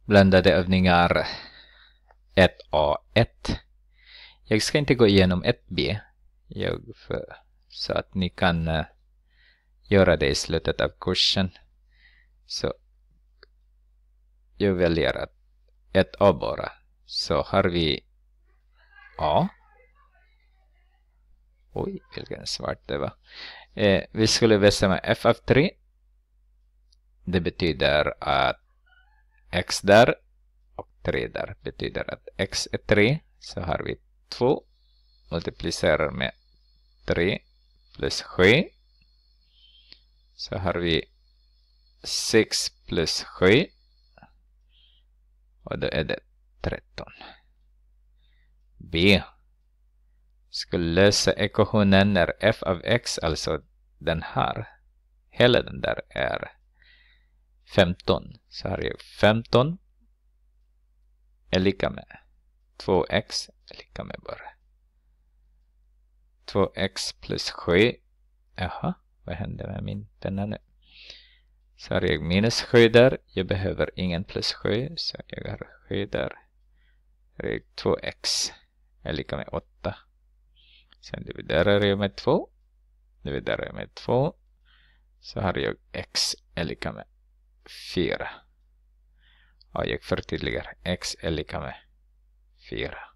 Blandade övningar 1A1. Jag ska inte gå igenom 1B. Så att ni kan göra det i slutet av kursen. Så jag väljer att 1A bara. Så har vi A. Oj, vilken svart det var. Vi skulle bestämma f av 3. Det betyder att x där och 3 där betyder att x är 3. Så har vi 2 multiplicerar med 3 plus 7. Så har vi 6 plus 7. Och då är det 13. B. Skulle lösa ekvationen när f av x, alltså den här, hela den där är 15. Så har jag 15 är lika med 2x är lika med bara 2x plus 7. Jaha, vad händer med min penna nu? Så har jag minus 7 där. Jag behöver ingen plus 7. Så jag har 7 där. Så har jag 2x är lika med 8. Sen dividerar jag med 2. Dividerar jag med 2. Så har jag x är lika med 4. Och jag förtydligar x är lika med 4.